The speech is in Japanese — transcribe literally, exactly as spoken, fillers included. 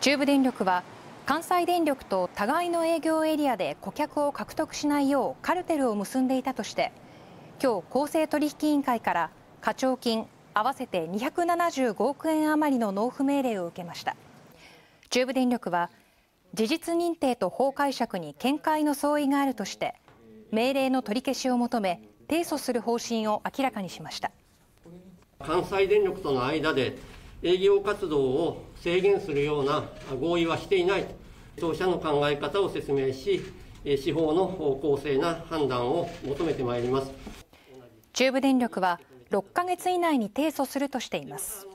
中部電力は関西電力と互いの営業エリアで顧客を獲得しないようカルテルを結んでいたとして今日公正取引委員会から課徴金合わせてにひゃくななじゅうごおくえん余りの納付命令を受けました。中部電力は事実認定と法解釈に見解の相違があるとして命令の取り消しを求め提訴する方針を明らかにしました。 関西電力との間で営業活動を制限するような合意はしていないと当社の考え方を説明し、司法の公正な判断を求めてまいります。 中部電力はろっかげつ以内に提訴するとしています。